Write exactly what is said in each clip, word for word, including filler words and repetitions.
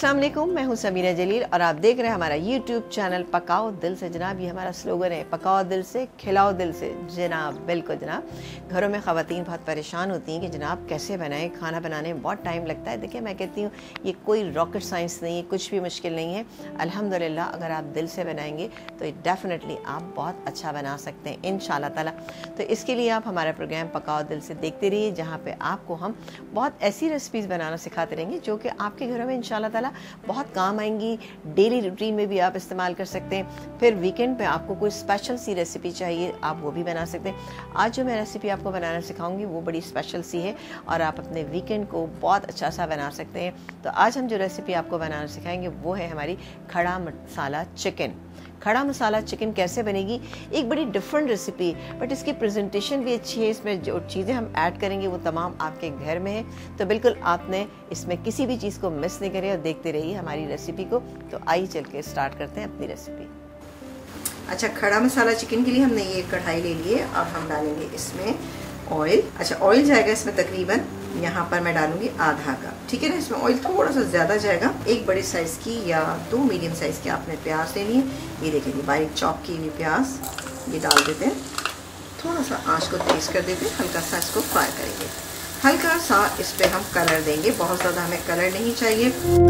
अस्सलाम वालेकुम, मैं हूं समीरा जलील और आप देख रहे हैं हमारा यूट्यूब चैनल पकाओ दिल से। जनाब, ये हमारा स्लोगन है, पकाओ दिल से खिलाओ दिल से। जनाब बिल्कुल जनाब, घरों में ख़वातीन बहुत परेशान होती हैं कि जनाब कैसे बनाएं, खाना बनाने में बहुत टाइम लगता है। देखिए, मैं कहती हूँ ये कोई रॉकेट साइंस नहीं है, कुछ भी मुश्किल नहीं है। अल्हम्दुलिल्लाह अगर आप दिल से बनाएंगे तो डेफिनेटली आप बहुत अच्छा बना सकते हैं इंशाअल्लाह ताला। तो इसके लिए आप हमारा प्रोग्राम पकाओ दिल से देखते रहिए, जहाँ पर आपको हम बहुत ऐसी रेसिपीज़ बनाना सिखाते रहेंगे जो कि आपके घरों में इंशाअल्लाह ताला बहुत काम आएंगी। डेली रूटीन में भी आप इस्तेमाल कर सकते हैं। फिर वीकेंड पे आपको कोई स्पेशल सी रेसिपी चाहिए, आप वो भी बना सकते हैं। आज जो मैं रेसिपी आपको बनाना सिखाऊंगी वो बड़ी स्पेशल सी है और आप अपने वीकेंड को बहुत अच्छा सा बना सकते हैं। तो आज हम जो रेसिपी आपको बनाना सिखाएंगे वो है हमारी खड़ा मसाला चिकन। खड़ा मसाला चिकन कैसे बनेगी, एक बड़ी डिफरेंट रेसिपी, बट इसकी प्रेजेंटेशन भी अच्छी है। इसमें जो चीज़ें हम ऐड करेंगे वो तमाम आपके घर में है, तो बिल्कुल आपने इसमें किसी भी चीज़ को मिस नहीं करें और देखते रहिए हमारी रेसिपी को। तो आइए चल के स्टार्ट करते हैं अपनी रेसिपी। अच्छा, खड़ा मसाला चिकन के लिए हमने ये कढ़ाई ले ली है और हम डालेंगे इसमें ऑयल। अच्छा, ऑयल जाएगा इसमें तकरीबन, यहाँ पर मैं डालूंगी आधा कप, ठीक है ना। इसमें ऑयल थोड़ा सा ज़्यादा जाएगा। एक बड़े साइज़ की या दो मीडियम साइज़ की आपने प्याज लेनी है। ये देखिए बारीक चॉप की हुई प्याज ये डाल देते हैं। थोड़ा सा आंच को तेज़ कर देते हैं, हल्का सा इसको फ्राई करेंगे। हल्का सा इस पर हम कलर देंगे, बहुत ज़्यादा हमें कलर नहीं चाहिए।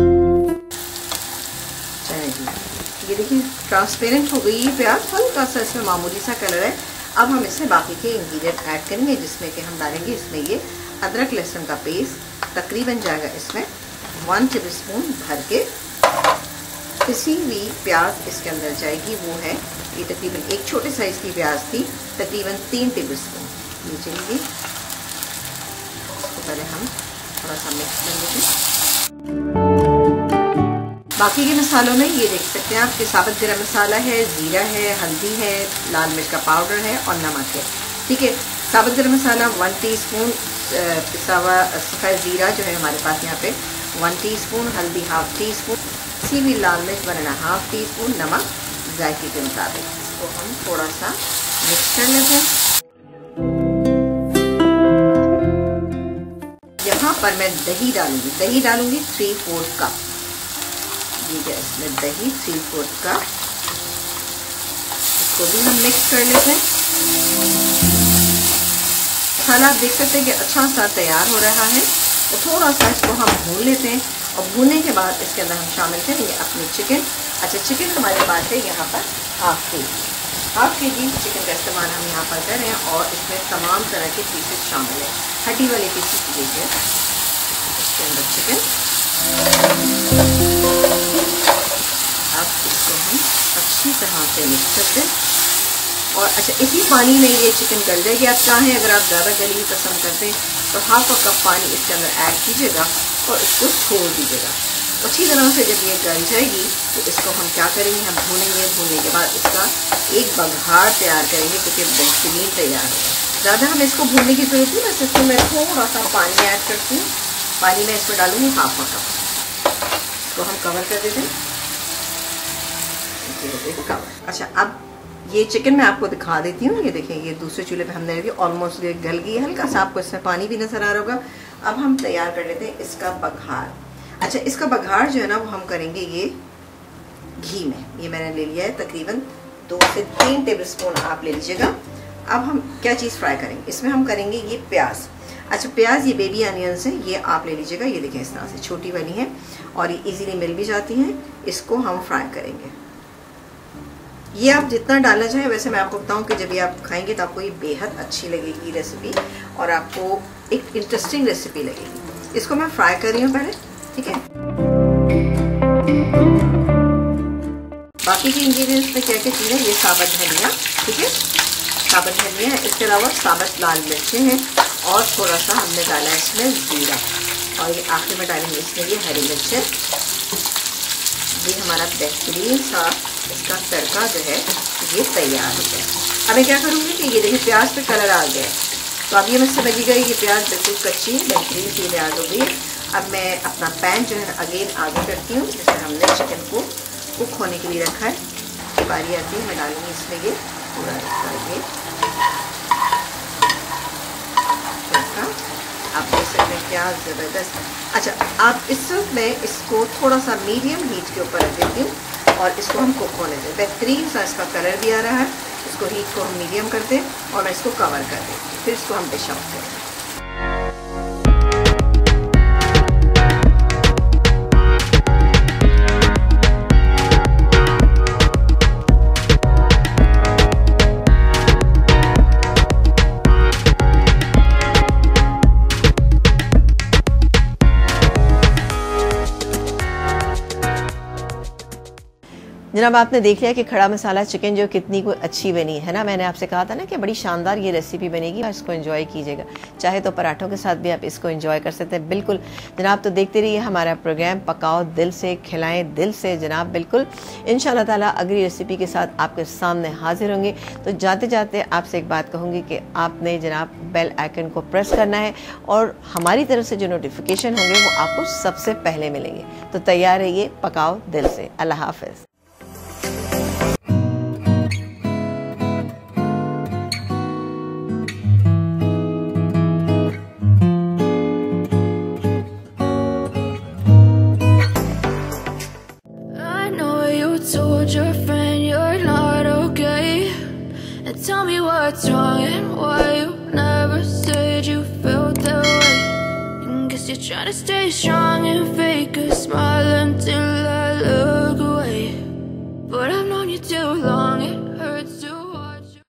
चलिए, ये देखिए ट्रांसपेरेंट हो गई ये प्याज, हल्का सा इसमें मामूली सा कलर है। अब हम इसमें बाकी के इंग्रेडिएंट ऐड करेंगे, जिसमें कि हम डालेंगे इसमें ये अदरक लहसुन का पेस्ट। तकरीबन जाएगा इसमें वन टेबलस्पून भर के। पिसी हुई प्याज इसके अंदर जाएगी, वो है ये तकरीबन एक छोटे साइज़ की प्याज थी, तकरीबन तीन टेबलस्पून ये चलेगी। इसको पहले हम थोड़ा सा मिक्स कर लेंगे। बाकी के मसालों में ये देख सकते हैं आप कि साबुत गरम मसाला है, ज़ीरा है, हल्दी है, लाल मिर्च का पाउडर है और नमक है, ठीक है। साबुत गरम मसाला वन टीस्पून, पिसा हुआ सफ़ेद ज़ीरा जो है हमारे पास यहाँ पे वन टीस्पून, हल्दी हाफ टी स्पून, सी हुई लाल मिर्च one and half teaspoon, नमक जायके के मुताबिक। इसको हम थोड़ा सा मिक्स कर लेते हैं। यहाँ पर मैं दही डालूंगी, दही डालूंगी थ्री फोर्थ कप। इसमें दही थ्री फोर्थ कप, इसको भी हम मिक्स कर लेते हैं। मसाला आप देख सकते हैं कि अच्छा सा तैयार हो रहा है, तो थोड़ा सा इसको हम भून लेते हैं और भूनने के बाद इसके अंदर हम शामिल करेंगे अपनी चिकन। अच्छा, चिकन हमारे पास है यहाँ पर हाफ के जी हाफ के जी चिकन का इस्तेमाल हम यहाँ पर कर रहे हैं और इसमें तमाम तरह के पीसेस शामिल हैं। हड्डी वाले पीसेस लीजिए इसके अंदर चिकन। अब इसको हम अच्छी तरह से मिक्स करते हैं और अच्छा इसी पानी में ये चिकन गल जाएगी। आप चाहें अगर आप ज़्यादा गली हुई पसंद करते हैं तो हाफ अ कप पानी इसके अंदर ऐड कीजिएगा और इसको छोड़ दीजिएगा। अच्छी तरह से जब ये गल जाएगी तो इसको हम क्या करेंगे, हम भूनेंगे। भूनने के बाद इसका एक बघार तैयार करेंगे, क्योंकि बेहतरीन तैयार होगा। ज़्यादा हमें इसको भूनने की जरूरत नहीं, बस इसको मैं थोड़ा सा पानी ऐड करती हूँ। पानी में इसमें डालूंगी हाफ अ कप। इसको हम कवर कर देते हैं, कवर। अच्छा, अब ये चिकन मैं आपको दिखा देती हूँ। ये देखिए, ये दूसरे चूल्हे पे हमने रखी, ऑलमोस्ट गल गई है। हल्का सा आपको इसमें पानी भी नजर आ रहा होगा। अब हम तैयार कर लेते हैं इसका बघार। अच्छा, इसका बघार जो है ना वो हम करेंगे ये घी में। ये मैंने ले लिया है तकरीबन दो से तीन टेबलस्पून आप ले लीजिएगा। अब हम क्या चीज़ फ्राई करेंगे, इसमें हम करेंगे ये प्याज। अच्छा, प्याज ये बेबी अनियंस है, ये आप ले लीजिएगा। ये देखें इस तरह से छोटी वाली है और ये इजीली मिल भी जाती हैं। इसको हम फ्राई करेंगे। ये आप जितना डालना चाहें, वैसे मैं आपको बताऊं कि जब ये आप खाएंगे तो आपको ये बेहद अच्छी लगेगी रेसिपी और आपको एक इंटरेस्टिंग रेसिपी लगेगी। इसको मैं फ्राई कर रही हूँ पहले, ठीक है। बाकी के इंग्रेडिएंट्स में क्या क्या चीज़ है, ये साबुत धनिया, ठीक है, साबुत धनिया है। इसके अलावा साबुत लाल मिर्चें हैं और थोड़ा सा हमने डाला है इसमें ज़ीरा और ये आखिर में डालेंगे इसमें ये हरी मिर्च है। ये हमारा बेहतरीन सा इसका तड़का जो है ये तैयार हो गया। अब मैं क्या करूँगी कि ये देखिए प्याज पे कलर आ गया है, तो अब ये मैं समझ गई ये प्याज बिल्कुल कच्ची है, बेहतरीन सी तैयार हो गई है। अब मैं अपना पैन जो है अगेन आगे करती हूँ, जिसमें हमने चिकन को कुक होने के लिए रखा है। बारी आती है, मैं डालूंगी इसमें ये पूरा इसका ये तड़का। आप देख सकते हैं क्या ज़बरदस्त। अच्छा, आप इस वक्त मैं इसको थोड़ा सा मीडियम हीट के ऊपर रख देती हूँ और इसको हम कुक होने दें। बेहतरीन सा इसका कलर भी आ रहा है। इसको हीट को हम मीडियम करते हैं और मैं इसको कवर कर देती हूँ, फिर इसको हम डिश आउट करेंगे। जनाब, आपने देख लिया कि खड़ा मसाला चिकन जो कितनी कोई अच्छी बनी है ना। मैंने आपसे कहा था ना कि बड़ी शानदार ये रेसिपी बनेगी, इसको एंजॉय कीजिएगा। चाहे तो पराठों के साथ भी आप इसको एंजॉय कर सकते हैं। बिल्कुल जनाब, तो देखते रहिए हमारा प्रोग्राम पकाओ दिल से खिलाएं दिल से। जनाब बिल्कुल इंशाल्लाह ताला अगली रेसिपी के साथ आपके सामने हाजिर होंगे। तो जाते जाते आपसे एक बात कहूँगी कि आपने जनाब बेल आइकन को प्रेस करना है और हमारी तरफ से जो नोटिफिकेशन होंगे वो आपको सबसे पहले मिलेंगे। तो तैयार रहिए पकाओ दिल से। अल्लाह हाफिज़। Told your friend you're not okay, and tell me what's wrong and why you never said you felt that way. And guess you're trying to stay strong and fake a smile until I look away, but I've known you too long.